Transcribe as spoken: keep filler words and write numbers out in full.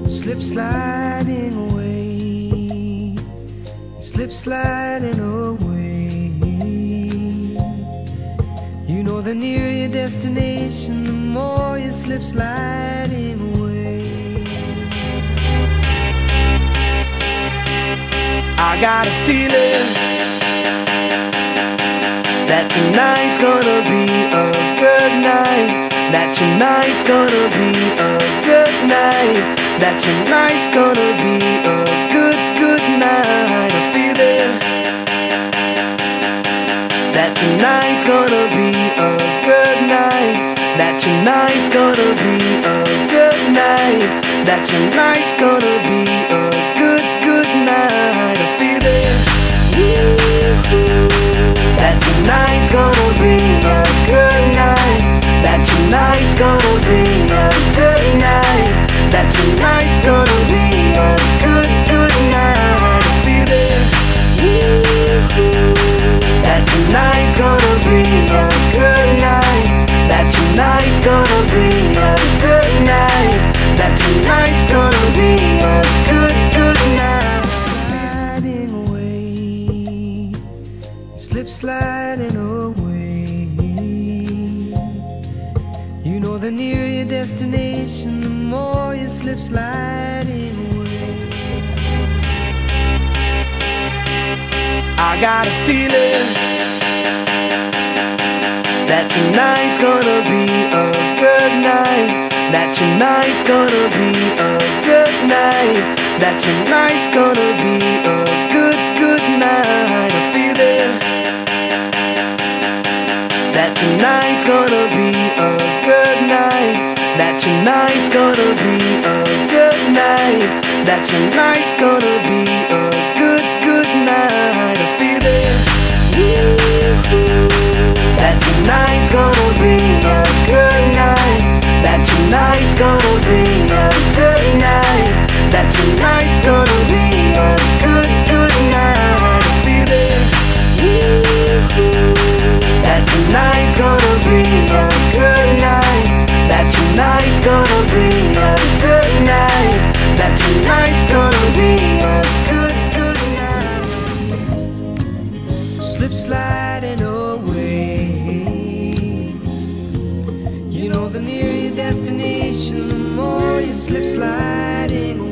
slip sliding away, slip sliding away. You know, the nearer your destination, the more you slip sliding away. I got a feeling that tonight's gonna be a good night, that tonight's gonna be a good night, that tonight's gonna be a good, good night. I feel it, that tonight's gonna be a good night, that tonight's gonna be a good night, that tonight's gonna be a good, good night. I feel it, that tonight's gonna be a good night, that tonight's gonna be a good night, that tonight's gonna be a good, good night. I feel it, that tonight's gonna be a good night, that tonight's gonna be a good night, that tonight's gonna be a good, good night. Sliding away, slip sliding away. You know, the nearer your destination, the more you slip sliding away. I got a feeling that tonight's gonna be a good night, that tonight's gonna be a good night, that tonight's gonna be a good, good night. I feel it, that tonight's gonna be a good night, that tonight's gonna be a good night, that tonight's gonna be a good, good night. I feel it, that tonight's gonna be a good night, that tonight's gonna be a good night, that tonight's gonna be a good, good night. I feel it, that tonight's gonna be a good night, that tonight's gonna be a good night, that tonight's gonna be a good, good night. Slip sliding away. You know, the nearer your destination, the more you slip sliding away.